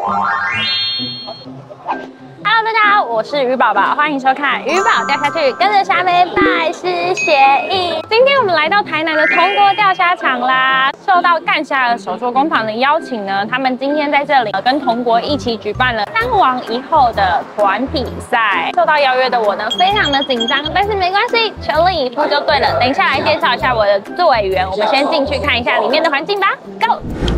Hello， 大家好，我是鱼宝宝，欢迎收看《鱼宝钓下去》，跟着虾妹拜师学艺。今天我们来到台南的铜锅钓虾场啦，受到干虾儿手作工坊的邀请呢，他们今天在这里跟铜锅一起举办了3王1后的团体赛。受到邀约的我呢，非常的紧张，但是没关系，全力以赴就对了。等一下来介绍一下我的队员，我们先进去看一下里面的环境吧 ，Go！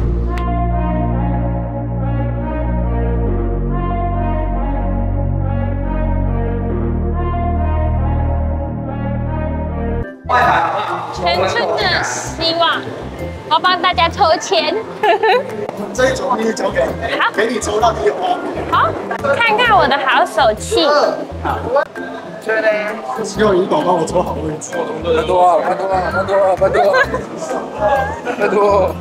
全村的希望，我要帮大家抽签。 这一组你交给你，好，给你抽到第一花。 好，看看我的好手气。 对嘞，希望鱼宝帮我抽好位置。 拜托啊，拜托啊，拜托啊，拜托啊，拜托。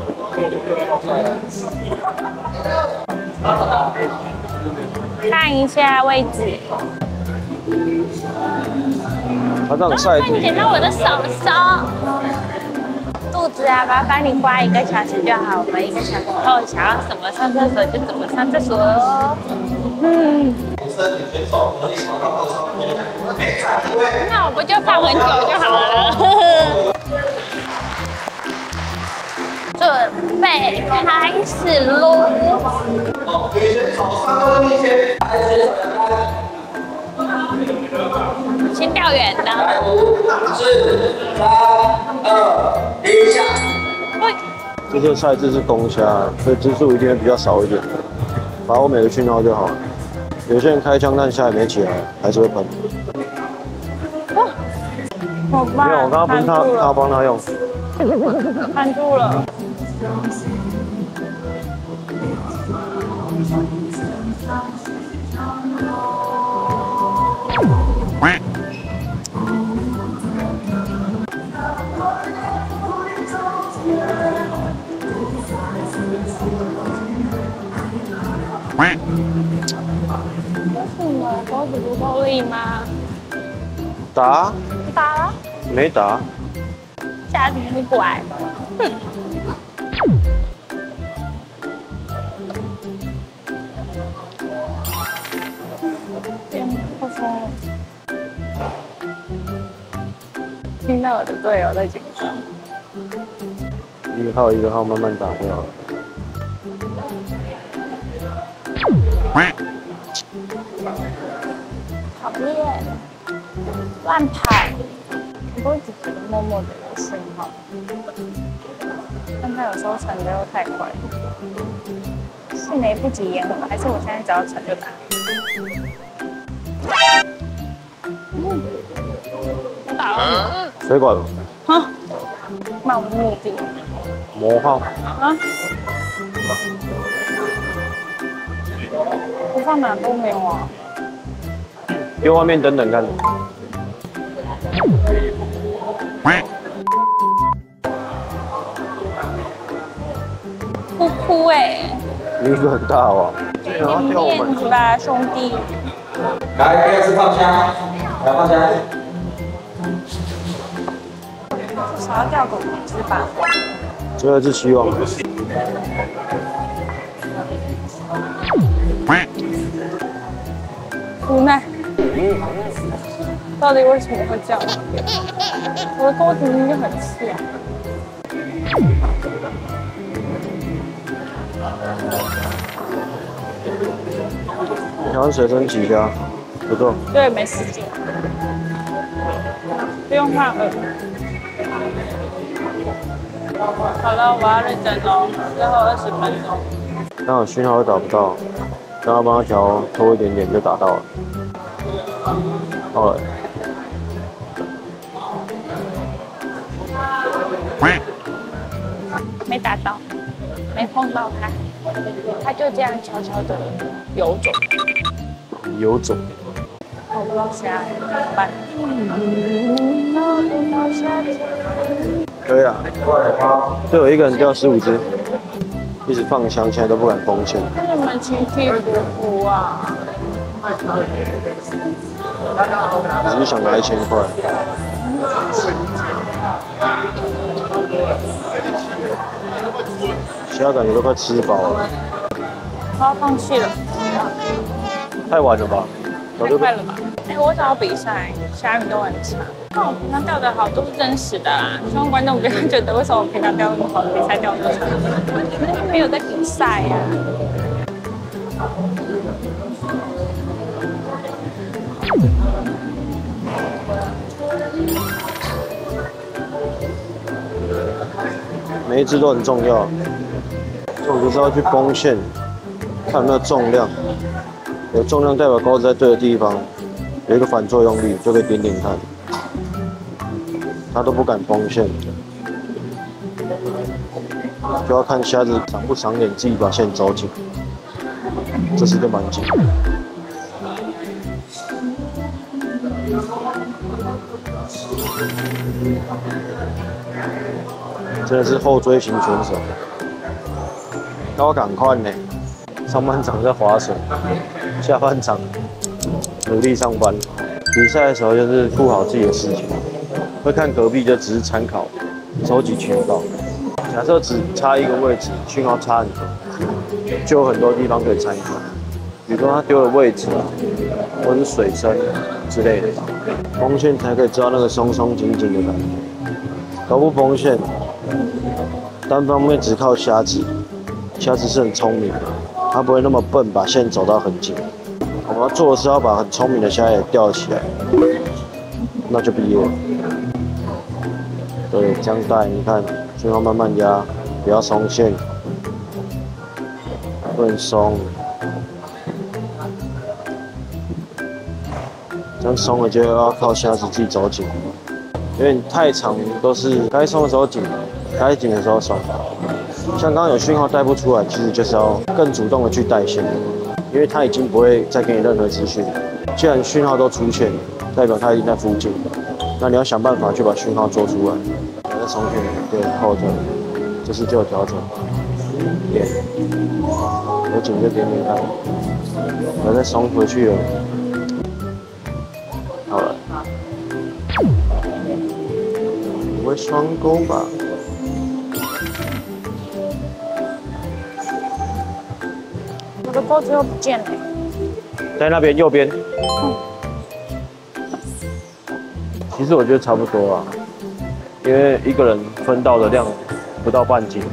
看一下位置。 他这样晒你捡到我的手手，肚子啊，麻烦你花1个小时就好。我们1个小时后想要怎么上厕所就怎么上厕所哦。那我不就放很久就好了？准备开始喽！先钓远的。5、4、3、2、1，下。 这些菜质是公虾，所以只数一定会比较少一点，把握每个讯号就好了。有些人开枪但虾也没起来，还是会喷。 好吧。 没有，我刚刚不是他帮他用。 看住了。为什么钩子不够力吗？ 打？ 打了？ 没打。 下次不乖。哼。听到我的队友在紧张。 一个号一个号慢慢打就好了。 讨厌，乱跑！我只觉得默默的有信号，但他有时候传的又太快，迅雷不及掩耳，还是我现在只要传就打。我打了。 水管。 啊！漫无目的。 魔号。 啊！我放哪都没有啊。 丢外面等等看。 哭哭哎！ 你一个很大哦。 面子吧，兄弟。 来，第2次放虾，来放虾。 至少要钓个5只吧。 最后一次希望。 无奈。到底为什么会这样？我的钩子明明就很细啊。 台湾水深几虾，不错。 对，没时间，不用换饵。好了，我要认真哦，最后20分钟。 刚好讯号都打不到，刚刚帮他调多一点点就打到了。好了。 没打到，没碰到它，它就这样悄悄的游走。 游走。 我不知道虾怎么办。 可以啊。就有一个人钓15只，一直放枪，现在都不敢封签。 那你们起起伏伏啊！ 只是想拿1000块。虾感觉都快吃饱了。 我要放弃了， 太晚了吧？ 太快了吧？哎，我找比赛，虾米都很差。那我平常钓的好都是真实的啦，希望观众不要觉得为什么我平常钓那么好，比赛钓那么差，没有在比赛呀。 每一只都很重要，我就是要去绷线，看有没有重量，有重量代表钩子在对的地方，有一个反作用力就可以点点看。他都不敢绷线，就要看虾子长不长眼，自己把线走紧，这次就蛮紧。真的是后追型选手，那我赶快呢！上半场在划水，下半场努力上班。比赛的时候就是顾好自己的事情，会看隔壁就只是参考，收集情报。假设只差一个位置，讯号差很多，就有很多地方可以参考，比如说他丢的位置啊，或者是水深之类的。绷线才可以知道那个松松紧紧的感觉，搞不绷线。单方面只靠虾子，虾子是很聪明的，它不会那么笨，把线走到很紧。我们要做的是要把很聪明的虾也钓起来，那就毕业了。对，这样带，你看，讯号慢慢压，不要松线，不能松，这样松了就要靠虾子自己走紧，因为你太长都是该松的时候紧。该紧的时候松，像刚刚有讯号带不出来，其实就是要更主动的去带线，因为他已经不会再给你任何资讯。既然讯号都出现，代表他已经在附近，那你要想办法去把讯号做出来。再松线，对，后头，这是就有调整，点，有紧就点点看，然后再松回去了，好了，不会双钩吧？ 我的钩子又不见了， 在那边右边。其实我觉得差不多啊，因为一个人分到的量不到半斤。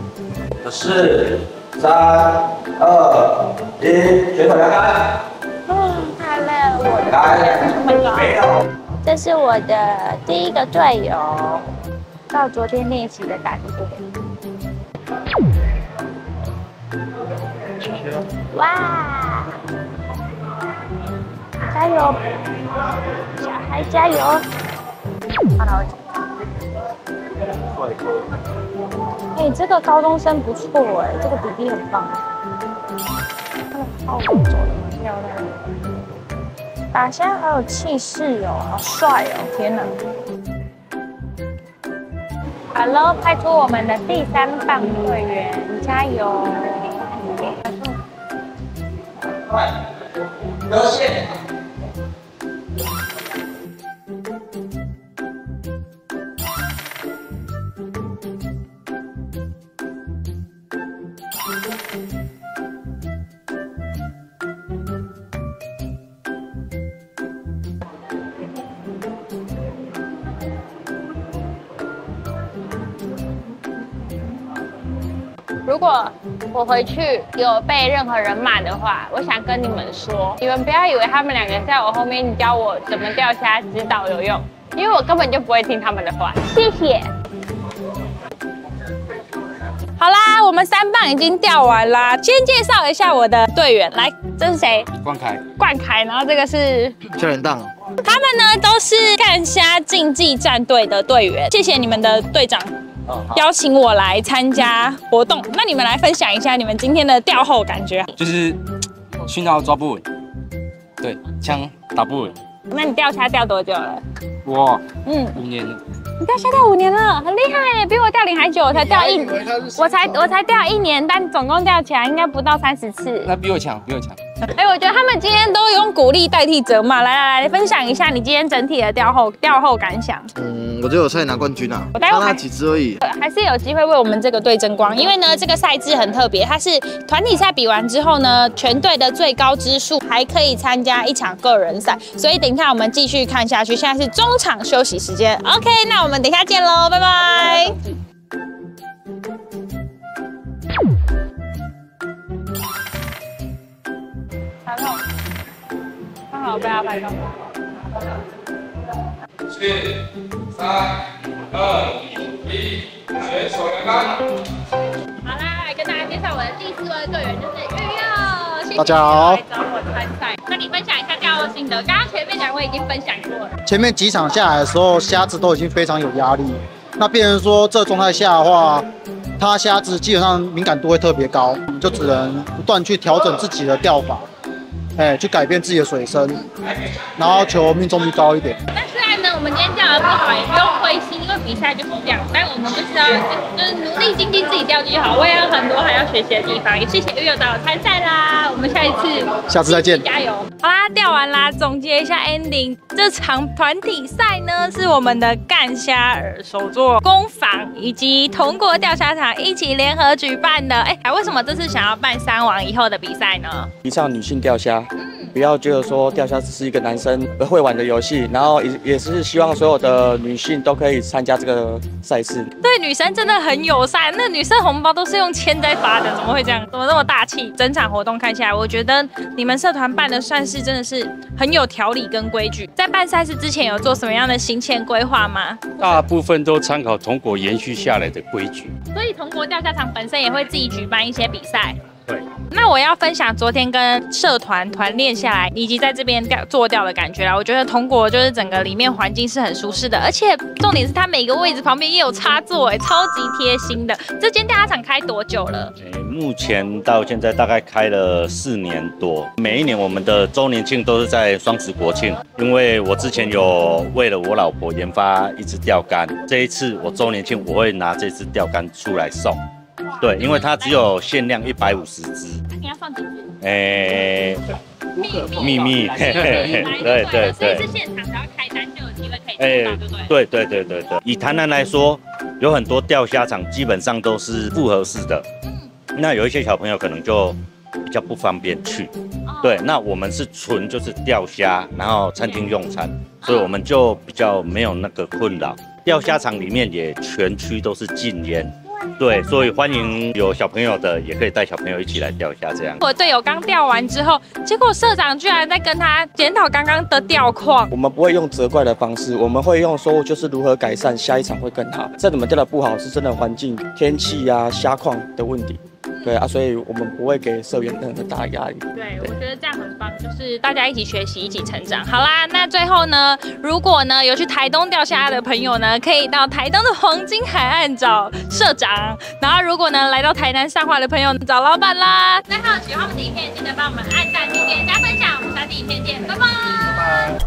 4、3、2、1，选手摇杆。 太累了，我的没有。这是我的第一个队友，到昨天练习的感觉。哇！加油，小孩加油！好了，哎，这个高中生不错哎，这个比例很棒。他的套路走得很漂亮，打虾好有气势哦，好帅哦！天哪！好喽，派出我们的第3棒队员，加油！ 快，流线。 如果我回去有被任何人骂的话，我想跟你们说，你们不要以为他们2个在我后面教我怎么钓虾指导有用，因为我根本就不会听他们的话。谢谢。好啦，我们3棒已经钓完啦。先介绍一下我的队员，来，这是谁？ 冠凯， 冠凯，然后这个是邱仁荡。 他们呢都是干虾竞技战队的队员。谢谢你们的队长。邀请我来参加活动，那你们来分享一下你们今天的钓后感觉。 就是讯号抓不稳，对，枪打不稳。 那你钓虾钓多久了？ 我5年了。 你钓虾钓5年了，很厉害耶，比我钓龄还久，我才钓我才钓1年，但总共钓起来应该不到30次。 那比我强，比我强。 哎，我觉得他们今天都用鼓励代替责骂，来分享一下你今天整体的钓后感想。 我觉得我差点拿冠军啊，差那几只而已。 还是有机会为我们这个队争光，因为呢，这个赛制很特别，它是团体赛比完之后呢，全队的最高支数还可以参加1场个人赛，所以等一下我们继续看下去。现在是中场休息时间 ，OK， 那我们等一下见喽，拜拜。刚好被他拍到。 4、3、2、1，选手来杆。 好啦，来跟大家介绍我的第4位队员就是玉佑，谢谢大家好。 来找我参赛。那你分享一下钓后心得，刚刚前面2位已经分享过了。 前面几场下来的时候，虾子都已经非常有压力。那变成说这状态下的话，它虾子基本上敏感度会特别高，你就只能不断去调整自己的钓法，去改变自己的水深，然后求命中率高一点。 那虽然呢，我们今天钓得不好，也不用灰心，因为比赛就是这样。但我们就是要就是努力精进自己钓具好。我也有很多还要学习的地方。也谢谢玉佑找我参赛啦，我们下次再见，加油！好啦，钓完啦，总结一下 ending。这场团体赛呢，是我们的干虾儿手作工坊以及同国钓虾场一起联合举办的。为什么这次想要办3王以后的比赛呢？ 提倡女性钓虾。不要觉得说钓虾只是一个男生会玩的游戏，然后也是希望所有的女性都可以参加这个赛事。 对女生真的很友善，那女生红包都是用签在发的，怎么会这样？怎么那么大气？整场活动看起来，我觉得你们社团办的算是真的是很有条理跟规矩。在办赛事之前有做什么样的行前规划吗？ 大部分都参考同国延续下来的规矩。 所以同国钓虾场本身也会自己举办一些比赛。 对。 那我要分享昨天跟社团练下来，以及在这边做钓的感觉啦。我觉得同国就是整个里面环境是很舒适的，而且重点是它每个位置旁边也有插座，超级贴心的。这间钓虾场开多久了？ 目前到现在大概开了4年多。每一年我们的周年庆都是在双十国庆，因为我之前有为了我老婆研发一支钓竿，这一次我周年庆我会拿这支钓竿出来送。对，因为它只有限量150只。你要放几只？秘密。对。 所以是现场只要开单就有机会可以做到，对不对？ 对。以台南来说，有很多钓虾场基本上都是复合式的。那有一些小朋友可能就比较不方便去。对，那我们是纯就是钓虾，然后餐厅用餐，所以我们就比较没有那个困扰。钓虾场里面也全区都是禁烟。对，所以欢迎有小朋友的，也可以带小朋友一起来钓虾这样。 我队友刚钓完之后，结果社长居然在跟他检讨刚刚的钓况。 我们不会用责怪的方式，我们会用说就是如何改善，下一场会更好。再怎么钓得不好，是真的环境、天气啊、虾况的问题。对啊，所以我们不会给社员任何大压力。 对，我觉得这样很棒，就是大家一起学习，一起成长。好啦，那最后呢，如果呢有去台东钓虾的朋友呢，可以到台东的黄金海岸找社长。然后如果呢来到台南上华的朋友，找老板啦。最后喜欢我们的影片，记得帮我们按赞、订阅、加分享。我们下期影片见，拜拜。